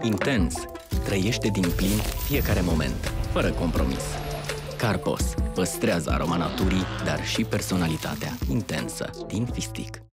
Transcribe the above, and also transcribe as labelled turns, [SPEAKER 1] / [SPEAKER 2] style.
[SPEAKER 1] Intens. Trăiește din plin fiecare moment, fără compromis. Carpos păstrează aroma naturii, dar și personalitatea intensă din fistic.